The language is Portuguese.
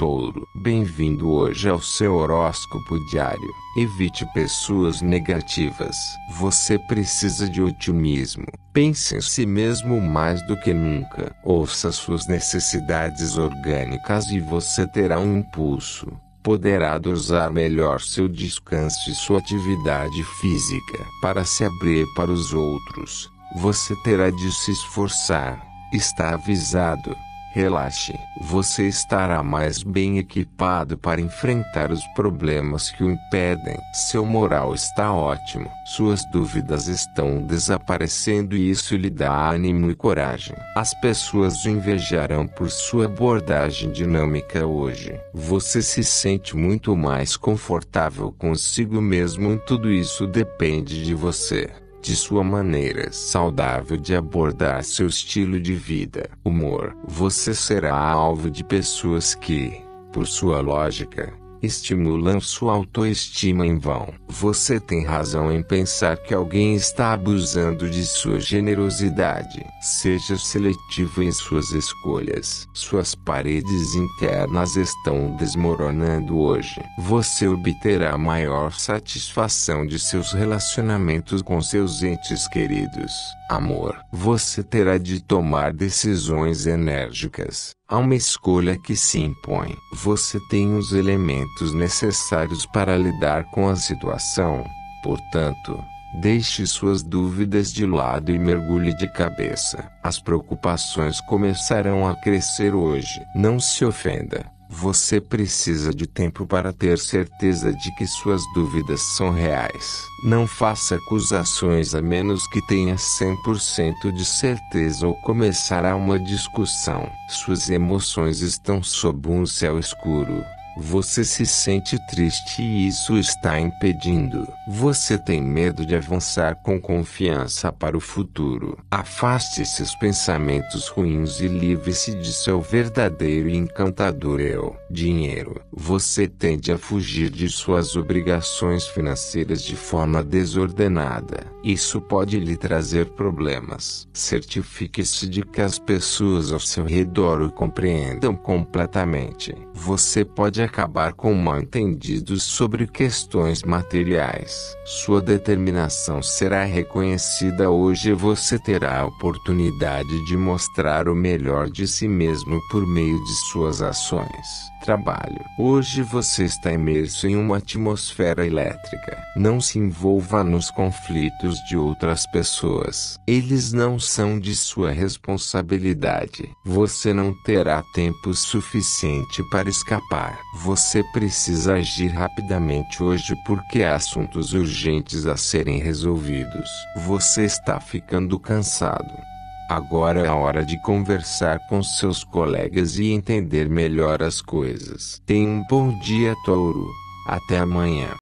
Touro. Bem-vindo hoje ao seu horóscopo diário. Evite pessoas negativas. Você precisa de otimismo. Pense em si mesmo mais do que nunca. Ouça suas necessidades orgânicas e você terá um impulso. Poderá dosar melhor seu descanso e sua atividade física. Para se abrir para os outros, você terá de se esforçar. Está avisado. Relaxe. Você estará mais bem equipado para enfrentar os problemas que o impedem. Seu moral está ótimo. Suas dúvidas estão desaparecendo e isso lhe dá ânimo e coragem. As pessoas o invejarão por sua abordagem dinâmica hoje. Você se sente muito mais confortável consigo mesmo. Tudo isso depende de você. De sua maneira saudável de abordar seu estilo de vida. Humor. Você será alvo de pessoas que, por sua lógica, estimulam sua autoestima em vão. Você tem razão em pensar que alguém está abusando de sua generosidade. Seja seletivo em suas escolhas. Suas paredes internas estão desmoronando hoje. Você obterá maior satisfação de seus relacionamentos com seus entes queridos. Amor. Você terá de tomar decisões enérgicas. Há uma escolha que se impõe. Você tem os elementos necessários para lidar com a situação. Portanto, deixe suas dúvidas de lado e mergulhe de cabeça. As preocupações começarão a crescer hoje. Não se ofenda. Você precisa de tempo para ter certeza de que suas dúvidas são reais. Não faça acusações a menos que tenha 100% de certeza ou começará uma discussão. Suas emoções estão sob um céu escuro. Você se sente triste e isso está impedindo. Você tem medo de avançar com confiança para o futuro. Afaste seus pensamentos ruins e livre-se de seu verdadeiro e encantador eu. Dinheiro. Você tende a fugir de suas obrigações financeiras de forma desordenada. Isso pode lhe trazer problemas. Certifique-se de que as pessoas ao seu redor o compreendam completamente. Você pode acabar com mal-entendidos sobre questões materiais. Sua determinação será reconhecida hoje e você terá a oportunidade de mostrar o melhor de si mesmo por meio de suas ações. Trabalho. Hoje você está imerso em uma atmosfera elétrica. Não se envolva nos conflitos de outras pessoas. Eles não são de sua responsabilidade. Você não terá tempo suficiente para escapar. Você precisa agir rapidamente hoje porque há assuntos urgentes a serem resolvidos. Você está ficando cansado. Agora é a hora de conversar com seus colegas e entender melhor as coisas. Tenha um bom dia, Touro. Até amanhã.